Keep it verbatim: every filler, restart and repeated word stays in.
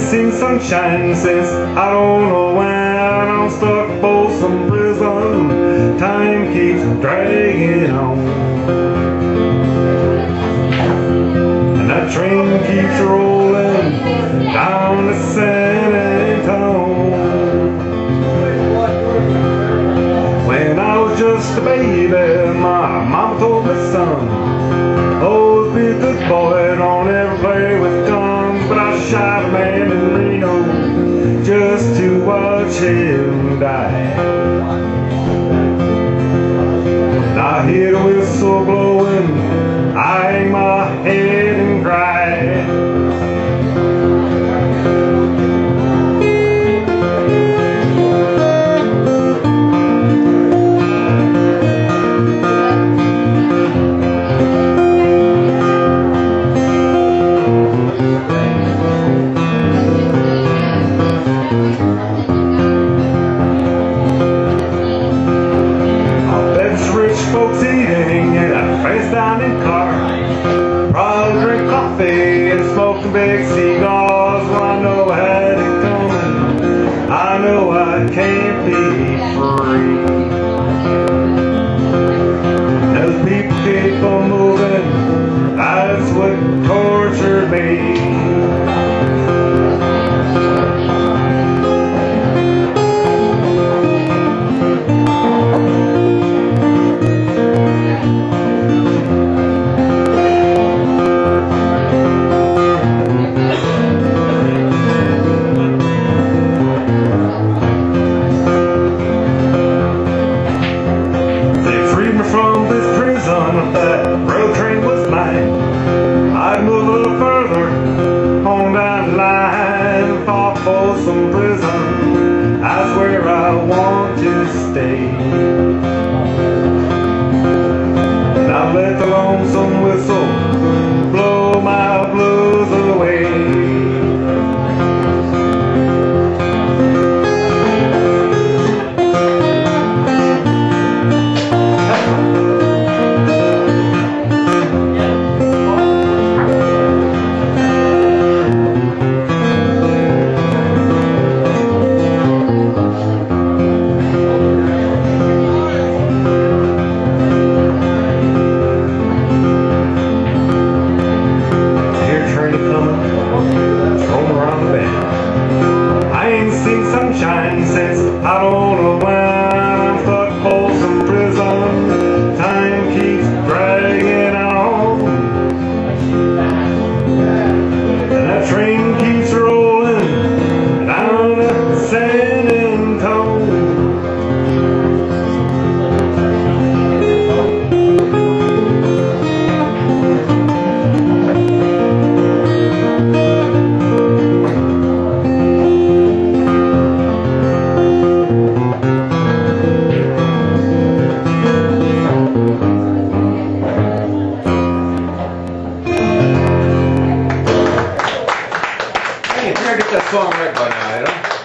seen sunshine since I don't know when. I'm stuck for some prison. Time keeps dragging on, and that train keeps rolling down to San Antonio. When I was just a baby, my mama told me, son, always be a good boy, don't ever play with guns. But I shot a man in Reno just to watch him die. And I hear the whistle blowing, I hang my head and cry. Folks eating in a face down in car, probably drink coffee and smoking big cigars. Well, I know I had it coming, I know I can't be free. As people keep on moving, that's what tortured me. From this prison, if that rail train was mine, I'd move a little further on down the line and fought for some prison. That's where I want to stay. And I've let the lonesome whistle blow my blues away. I ain't seen sunshine since I don't know when. I'm stuck for some prison. Time keeps dragging on, and that train keeps rolling down to San Antonio. Hey, I get that song right by now, you know?